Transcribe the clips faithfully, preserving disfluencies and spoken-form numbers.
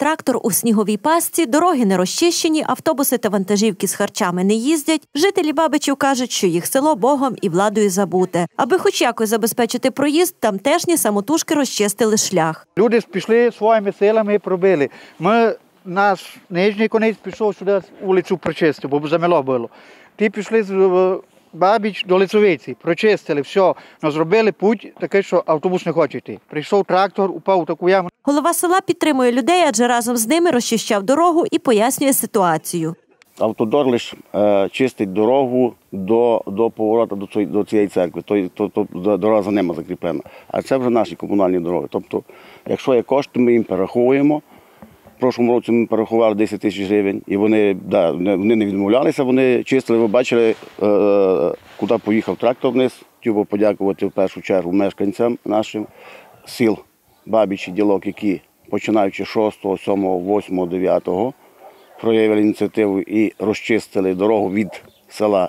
трактор у сніговій пастці, дороги не розчищені, автобуси та вантажівки з харчами не їздять. Жителі Бабичів кажуть, що їх село Богом і владою забуте. Аби хоч якось забезпечити проїзд, тамтешні самотужки розчистили шлях. Люди пішли своїми силами і пробили. Ми, наш нижній конець пішов сюди вулицю прочистив, бо замело було. Ті пішли з Бабич до Лицовиці, прочистили, все, но зробили путь такий, що автобус не хоче йти. Прийшов трактор, упав у таку яму. Голова села підтримує людей, адже разом з ними розчищав дорогу і пояснює ситуацію. Автодор лише е, чистить дорогу до, до повороту до цієї, до цієї церкви, то, то, то дорога за ними закріплена. А це вже наші комунальні дороги. Тобто, якщо є кошти, ми їм перераховуємо. В прошлому році ми перерахували десять тисяч гривень, і вони, да, вони не відмовлялися, вони чистили. Ви бачили, е, куди поїхав трактор вниз. Хотів би подякувати в першу чергу мешканцям нашим сіл Бабич і Ділок, які починаючи шостого, сьомого, восьмого, дев'ятого проявили ініціативу і розчистили дорогу від села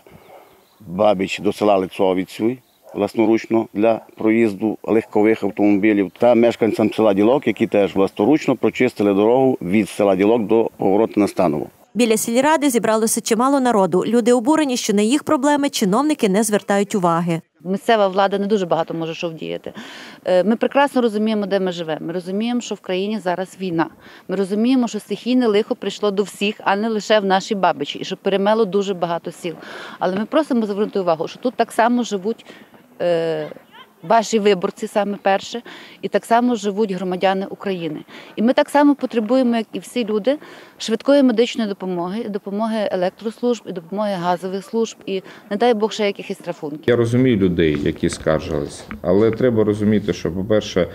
Бабич до села Лицовицю власноручно для проїзду легкових автомобілів та мешканцям села Ділок, які теж власноручно прочистили дорогу від села Ділок до повороту на Станову. Біля сільради зібралося чимало народу. Люди обурені, що на їх проблеми чиновники не звертають уваги. Місцева влада не дуже багато може що вдіяти. Ми прекрасно розуміємо, де ми живемо. Ми розуміємо, що в країні зараз війна. Ми розуміємо, що стихійне лихо прийшло до всіх, а не лише в нашій Бабичі, і що перемело дуже багато сіл. Але ми просимо звернути увагу, що тут так само живуть е, ваші виборці, саме перше, і так само живуть громадяни України. І ми так само потребуємо, як і всі люди, швидкої медичної допомоги, допомоги електрослужб, і допомоги газових служб, і, не дай Бог, ще якихось рахунків. Я розумію людей, які скаржились, але треба розуміти, що, по-перше,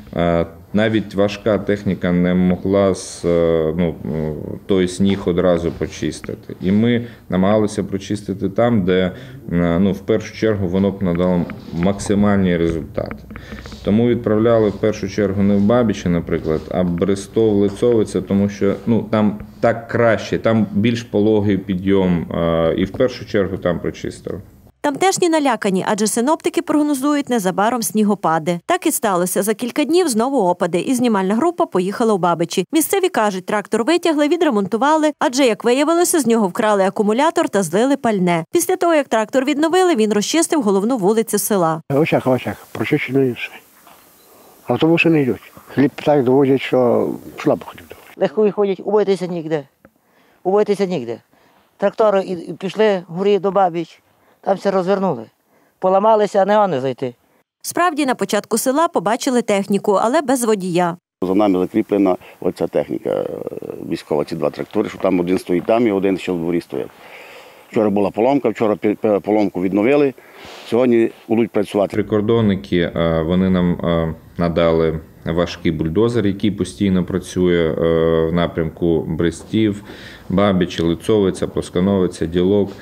навіть важка техніка не могла з, ну, той сніг одразу почистити. І ми намагалися прочистити там, де, ну, в першу чергу воно б надало максимальні результати. Тому відправляли в першу чергу не в Бабичі, наприклад, а Брестов, Лицовиця, тому що, ну, там так краще, там більш пологий підйом, і в першу чергу там прочистили. Тамтешні налякані, адже синоптики прогнозують незабаром снігопади. Так і сталося. За кілька днів знову опади, і знімальна група поїхала у Бабичі. Місцеві кажуть, трактор витягли, відремонтували, адже, як виявилося, з нього вкрали акумулятор та злили пальне. Після того, як трактор відновили, він розчистив головну вулицю села. Очах, очах, прочищено і все. Автобуси не йдуть. Хліб так доводять, що слабо ходять. Легко виходять, убитися ніде. Убитися ніде. Трактори пішли горі до Бабич. Там все розвернули. Поламалися, а не вони зайти. Справді, на початку села побачили техніку, але без водія. За нами закріплена оця техніка військова, ці два трактори, що там один стоїть там і один ще в дворі стоїть. Вчора була поломка, вчора поломку відновили, сьогодні будуть працювати. Прикордонники, вони нам надали важкий бульдозер, який постійно працює в напрямку Брестів, Бабич, Лицовиця, Плоскановиця, Ділок.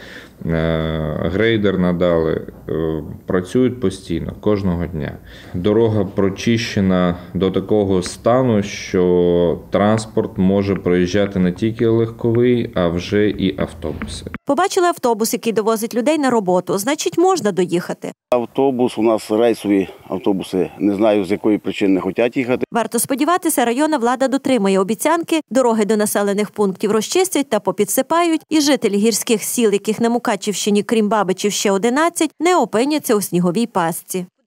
Грейдер надали, працюють постійно, кожного дня. Дорога прочищена до такого стану, що транспорт може проїжджати не тільки легковий, а вже і автобуси. Побачили автобус, який довозить людей на роботу, значить можна доїхати. Автобус, у нас рейсові автобуси, не знаю з якої причини не хочуть їхати. Варто сподіватися, районна влада дотримує обіцянки, дороги до населених пунктів розчистять та попідсипають, і жителі гірських сіл, яких на Мукачівщині, крім Бабичів, ще одинадцять, не опиняться у сніговій пастці.